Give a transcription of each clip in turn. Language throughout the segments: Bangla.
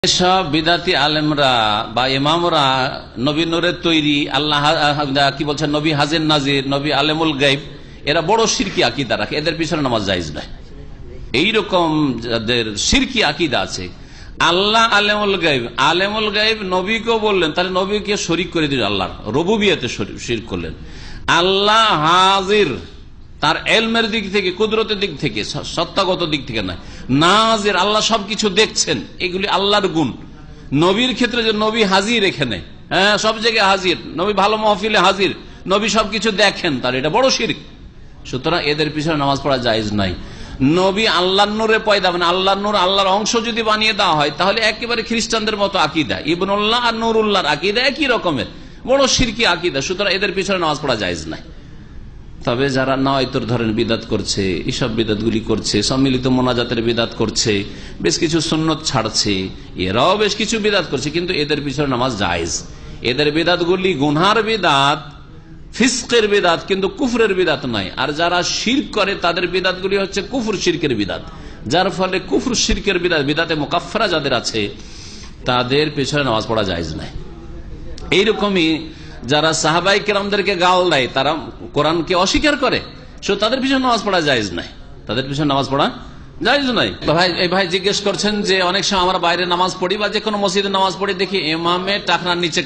সব বিদাতি আলেমরা বা ইমামরা নবী নূরের তৈরি, আল্লাহ কি বলছেন, নবী হাজির নাজির, নবী আলেমুল গাইব, এরা বড় শিরকি আকীদা রাখে, এদের পিছনে নামাজ জায়েজ নয়। এইরকম যাদের শিরকি আকীদা আছে, আল্লাহ আলেমুল গাইব, আলেমুল গাইব নবীকেও বললেন, তাহলে নবীকে শরিক করে দিলেন, আল্লাহর রুবুবিয়তে শিরক করলেন। আল্লাহ হাজির, তার এলমের দিক থেকে, কুদরতের দিক থেকে, সত্তাগত দিক থেকে নয়। নাজির, আল্লাহ সবকিছু দেখছেন, এগুলি আল্লাহর গুণ। নবীর ক্ষেত্রে যে নবী হাজির, এখানে হ্যাঁ সব জায়গায় হাজির, নবী ভালো মাহফিলে হাজির, নবী সবকিছু দেখেন, তার এটা বড় শিরক। সুতরাং এদের পিছনে নামাজ পড়া জায়েজ নাই। নবী আল্লাহর নূরে পয়দা, মানে আল্লাহর নূর, আল্লাহর অংশ যদি বানিয়ে দেওয়া হয়, তাহলে একেবারে খ্রিস্টানদের মতো আকীদা, ইবনুল্লাহ আর নুরুল্লাহর আকীদা একই রকমের, বড় শিরকি আকীদা। সুতরাং এদের পিছনে নামাজ পড়া জায়েজ নাই। তবে যারা নয়তর ধরেন বিদাত করছে, এইসব বিদাতগুলি করছে, সম্মিলিত মোনাজাতের বিদাত করছে, বেশ কিছু সুন্নত ছাড়ছে, এরাও বেশ কিছু বিদাত করছে, কিন্তু এদের পিছনে নামাজ জায়েজ। এদের বিদাতগুলি গুনহার বিদাত, ফিসকের বিদাত, কিন্তু কুফরের বিদাত নয়। আর যারা শিরক করে তাদের বিদাতগুলি হচ্ছে কুফর শিরকের বিদাত, যার ফলে কুফর শিরকের বিদাত, বিদাতে মুকাফফারা যাদের আছে, তাদের পিছনে নামাজ পড়া জায়েজ নাই। এইরকমই যারা সাহাবাই কেরামদেরকে গাল দেয়, তারা কোরআনকে অস্বীকার করে, তাদের পিছনে নামাজ পড়া জায়েজ নাই, তাদের পিছনে নামাজ পড়া জায়েজ নাই। এই ভাই জিজ্ঞেস করছেন যে অনেক সময় আমরা বাইরে নামাজ পড়ি বা যে কোনো মসজিদে নামাজ পড়ি, দেখি ইমামে টাকনার নিচে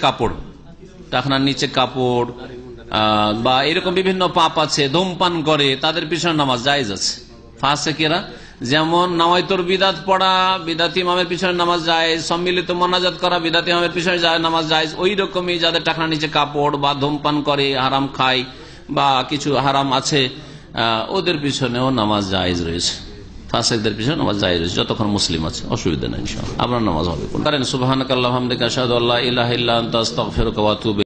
কাপড় বা এরকম বিভিন্ন পাপ আছে, ধূমপান করে, তাদের পিছনে নামাজ জায়েজ আছে। ফাসেকেরা যেমন নাওয়াইতুর বিদাত পড়া, বিদাতি ইমামের পিছনে নামাজ জায়েজ, সম্মিলিত মোনাজাত করা, বিদাতি ইমামের পিছনে নামাজ জায়েজ। ওই রকমই যাদের টাকনার নিচে কাপড় বা ধূমপান করে, হারাম খায় বা কিছু হারাম আছে, ওদের পিছনেও নামাজ জায়েজ রয়েছে। ফাসেকদের পিছনে নামাজ জায়েজ রয়েছে, যতক্ষণ মুসলিম আছে, অসুবিধা নেই। ইনশাআল্লাহ আপনার নামাজ হবে। সুবহানাকাল্লাহুম্মা ওয়া বিহামদিকা আশহাদু আল্লা ইলাহা ইল্লা আনতা আস্তাগফিরুকা ওয়া আতুবু